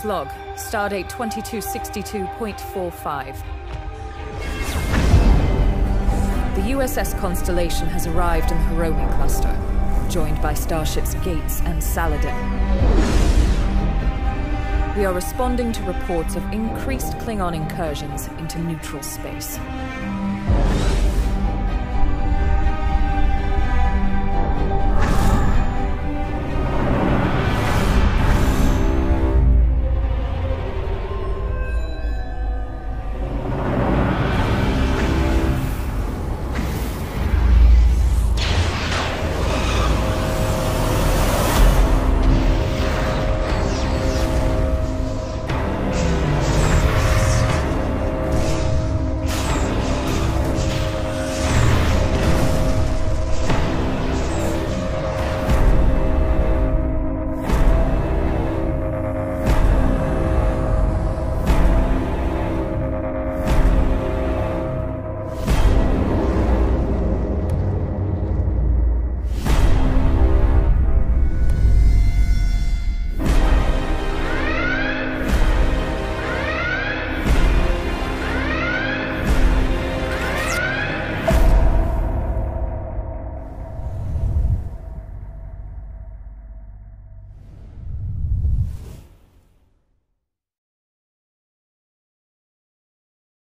Comms log, stardate 2262.45. The USS Constellation has arrived in the Hiromi cluster, joined by starships Gates and Saladin. We are responding to reports of increased Klingon incursions into neutral space.